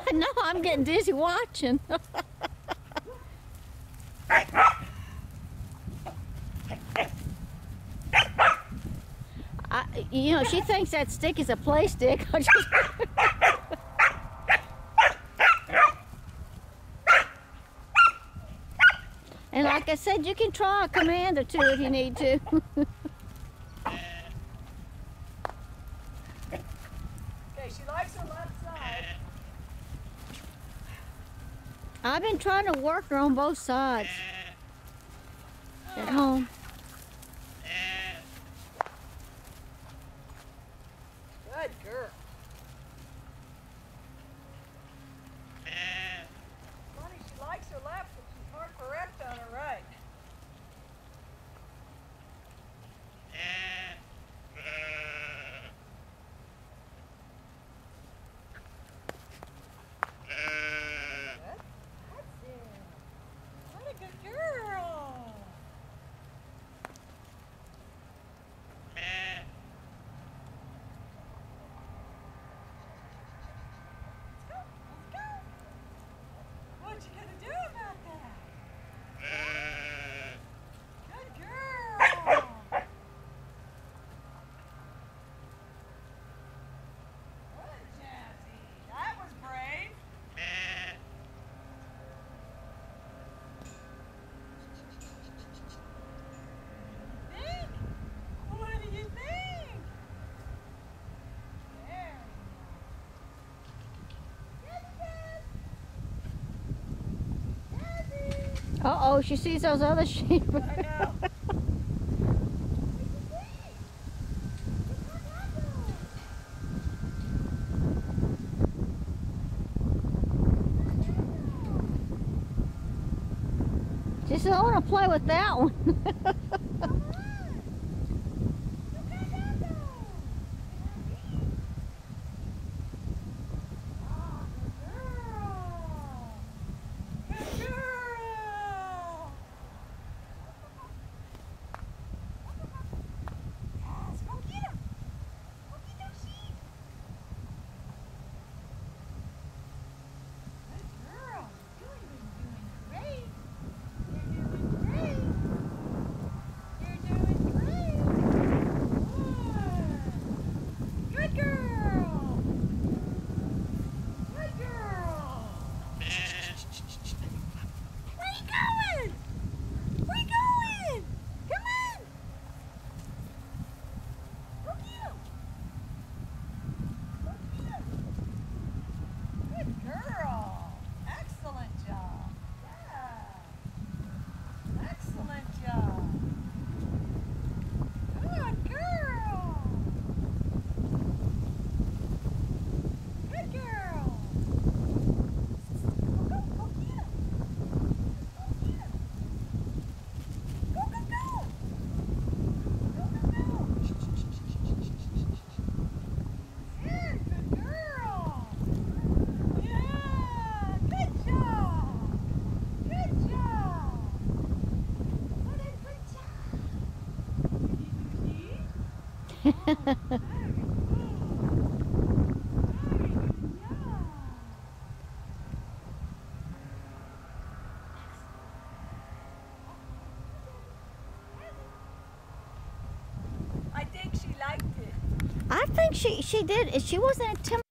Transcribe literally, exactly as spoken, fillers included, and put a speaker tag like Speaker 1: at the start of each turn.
Speaker 1: No, I'm getting dizzy watching. I, you know, she thinks that stick is a play stick. I just And like I said, you can try a command or two if you need to.
Speaker 2: Okay, she likes her left side.
Speaker 1: I've been trying to work her on both sides at home.
Speaker 2: Good girl. Funny, she likes her left, but she's more correct on her right. Good. That's it. What a good girl. What you gonna do about that? Good girl. Good, Jazzie. That was brave. Think? What do you think? There.
Speaker 1: Uh-oh, she sees those other sheep.
Speaker 2: I know.
Speaker 1: She said, I want to play with that one.
Speaker 2: I think she liked it.
Speaker 1: I think she, she did. She wasn't intimidated.